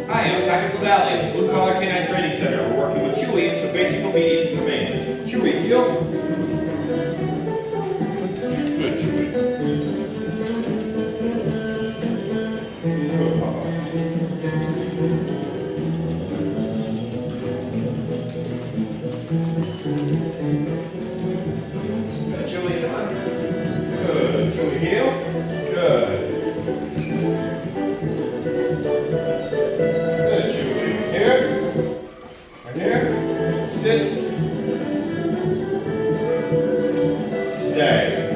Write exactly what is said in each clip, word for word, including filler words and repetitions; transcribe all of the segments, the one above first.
Hi, I'm Doctor Valley, Blue Collar Canine Training Center. We're working with Chewy on some basic obedience commands. Chewy, heel. Good, Chewy. Good, Papa. Good, Chewy, come on. Good, Chewy, heel. Good. Sit. Stay.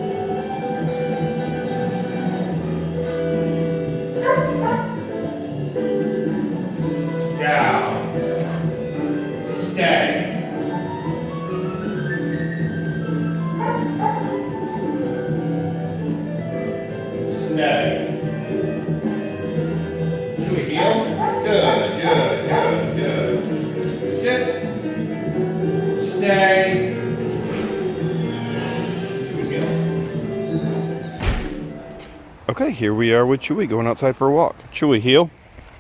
Down. Stay. Stay. Chewy, heel. Good, good, good, good. Sit. Stay. Okay, here we are with Chewy going outside for a walk. Chewy, heel.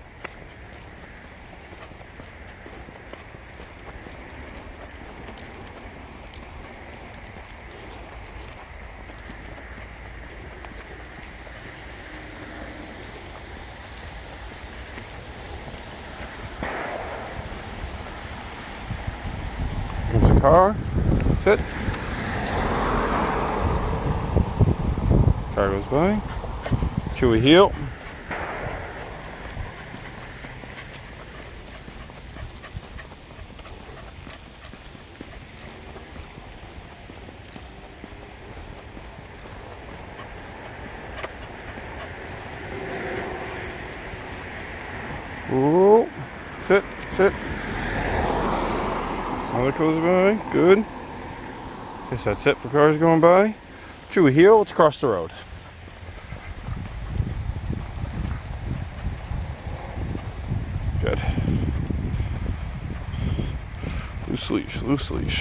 Comes the car. Sit. Car goes by. Chewy, heel. Whoa. Sit, sit. Another goes by. Good. Guess that's it for cars going by. Chewy, heel. Let's cross the road. Good. Loose leash, loose leash.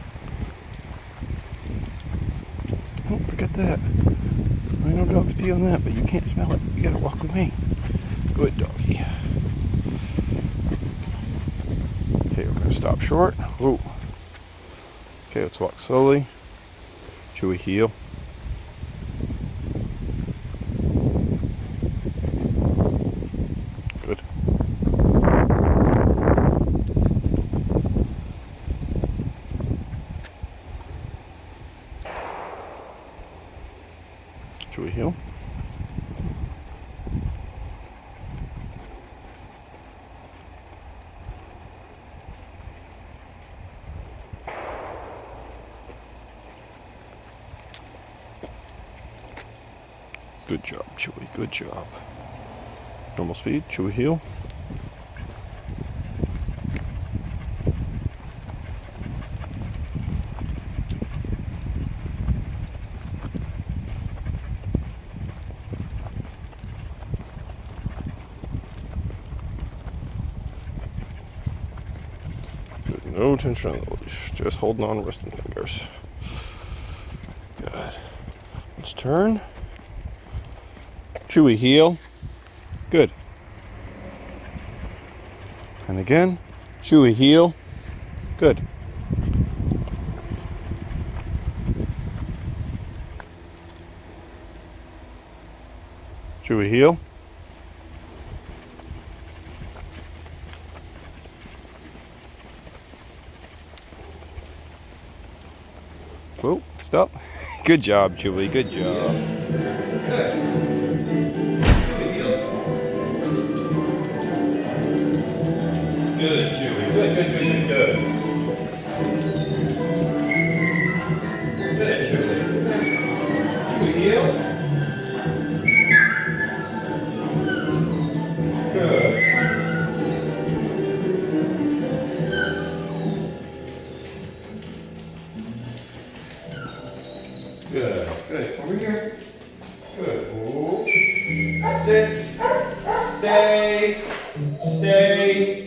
Don't forget that. I know dogs pee on that, but you can't smell it. You gotta walk with me. Good doggy. Okay, we're gonna stop short. Whoa. Okay, let's walk slowly. Chewy, heel. Good. Chewy, heel. Good job, Chewy, good job. Normal speed, Chewy, heel. Good, no tension on the leash, just holding on wrist and fingers. Good. Let's turn. Chewy, heel. Good. And again, Chewy, heel. Good. Chewy, heel. Whoa, stop. Good job, Chewy, good job. Good. Good, Chewy. Good, good, good, good, good. Good, Chewy. Chewy, heel. Good. Good. Good. Over here. Good. Whoa. Sit. Stay. Stay.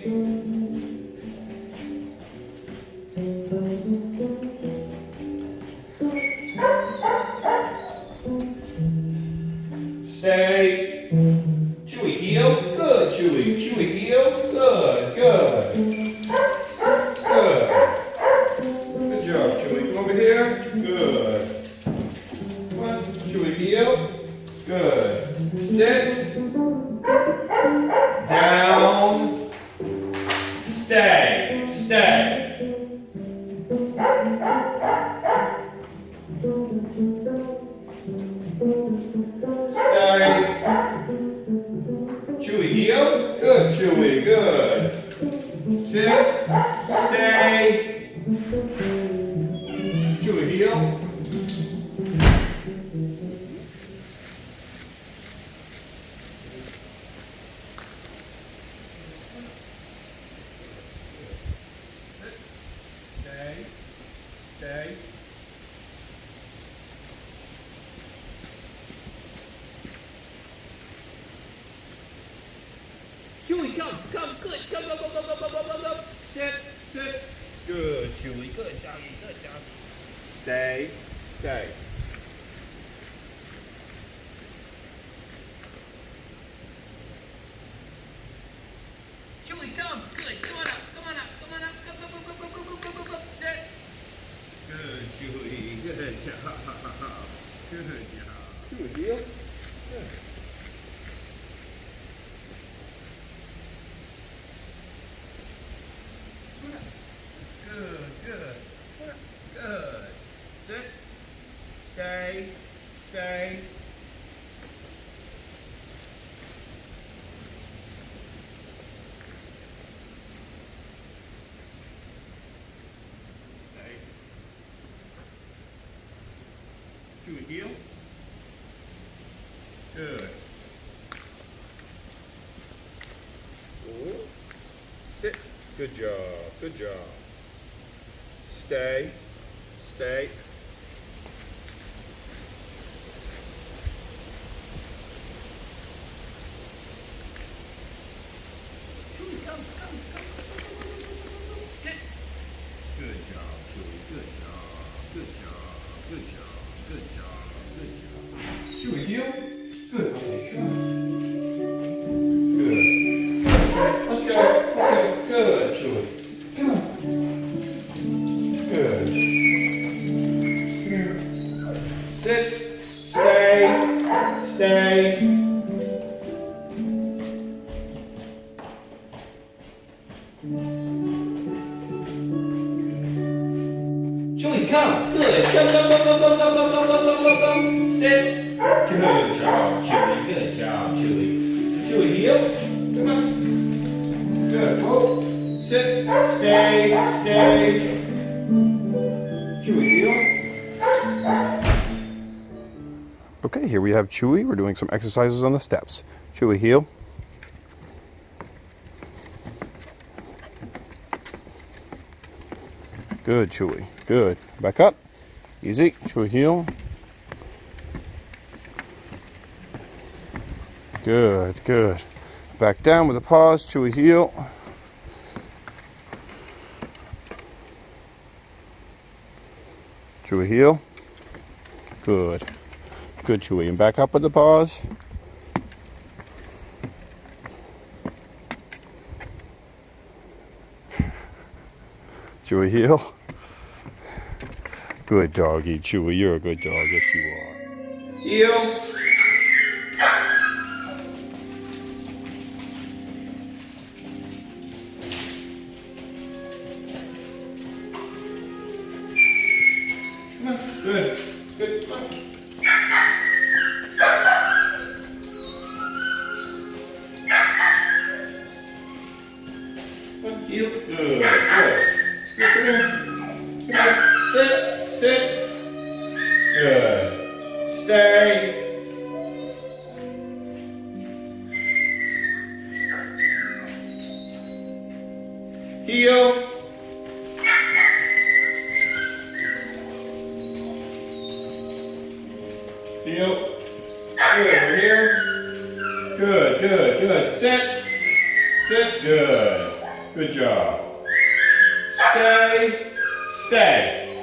Stay. Chewy, heel. Good, Chewy. Chewy, sit, down, stay, stay. Stay. Chewy, heel. Good, Chewy, good. Sit, stay. Chewy, heel. Stay, stay. Chewy, come, come, good, come, come, come, come, come, come, come, come. Sit, sit. Good, Chewy, good doggy, good doggy. Stay, stay. Chewy, come, good, come on up, come on up, come on up, come, come, come, come, come, come, come, come, come, sit. Good, Chewy, good job. Good job. Chewy, heel. Good. Good, good, good. Sit, stay, stay. Stay. Chewy, heel. Good. Ooh. Sit. Good job, good job. Stay, stay. Chewy, come, come, come, come, come, come, come, come, come. Sit. Good job, Chewy, good job, good job, good job, good job, good job. Chewy, heel. Good, okay, come on. Good. Okay, let's go, let's go. Good, Chewy. Come on. Good. Sit, stay, stay. Chewy, come, good, come, come, come, come, come, come, come, come, come, come, come. Sit. Good job, Chewy, good job, Chewy. Chewy, heel. Come on. Good, whoa. Sit, stay, stay. Chewy, heel. Okay, here we have Chewy. We're doing some exercises on the steps. Chewy, heel. Good, Chewy. Good. Back up. Easy. Chewy, heel. Good, good. Back down with a pause. Chewy, heel. Chewy, heel. Good. Good, Chewy. And back up with the pause. Chewy, heel. Good doggy, Chewy. You're a good dog. Yes, you are. Heel. Come on. Good. Good. Come on. Heel. Good. Good. Good. Come here. Come here. Sit. Sit. Good. Stay. Heel. Heel. Good. Over here. Good. Good. Good. Sit. Sit. Good. Good job. Stay. Stay.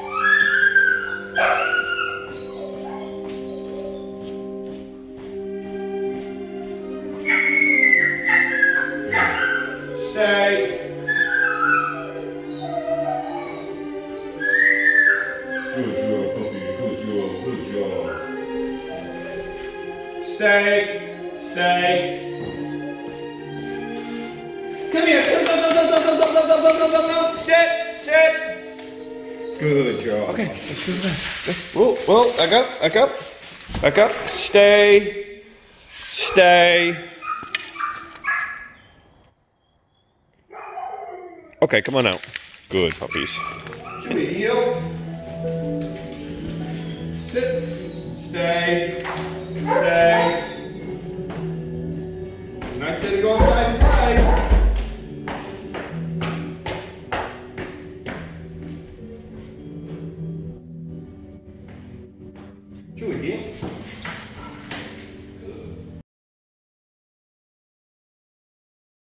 Stay. Good job, puppy. Good job. Good job. Stay. Stay. Come here. Go, go, go, go, go, go, go, go, go, go, go. Sit, sit. Good job. Okay, let's go back. Whoa, whoa, back up, back up. Back up. Stay. Stay. Okay, come on out. Good puppies. Chewy, heel. Sit. Stay. Stay. Nice day to go outside and play. Chewy, heel.